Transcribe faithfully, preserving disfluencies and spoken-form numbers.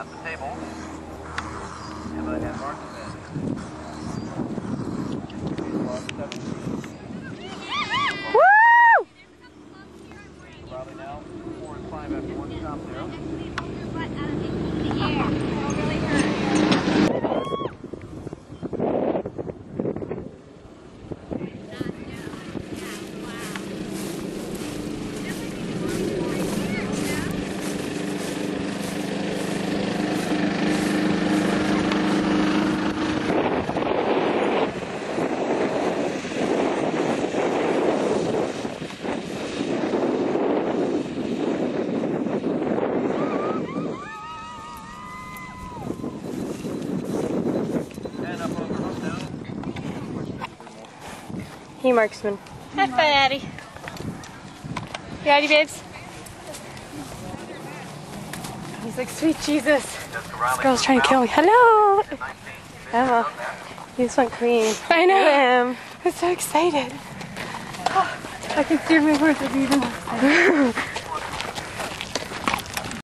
at the table. Emma and Martin. Woo! Raleigh now, four and five after one stop there. Hey, Marksman. Have fun, Addie. You ready, babes? He's like, sweet Jesus. This girl's trying to kill me. Hello! Emma. You just went clean. I know. Him. I'm so excited. Oh, I can feel my words even.